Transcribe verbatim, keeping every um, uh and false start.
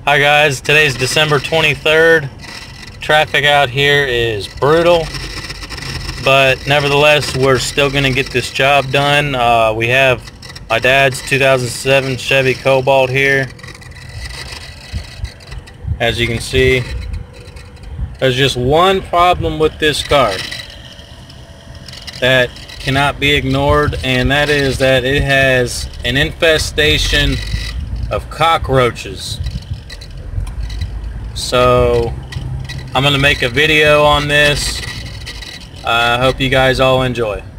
Hi guys, today's December twenty-third. Traffic out here is brutal, but nevertheless we're still going to get this job done. Uh, we have my dad's two thousand seven Chevy Cobalt here. As you can see, there's just one problem with this car that cannot be ignored, and that is that it has an infestation of cockroaches. So I'm going to make a video on this. I hope you guys all enjoy.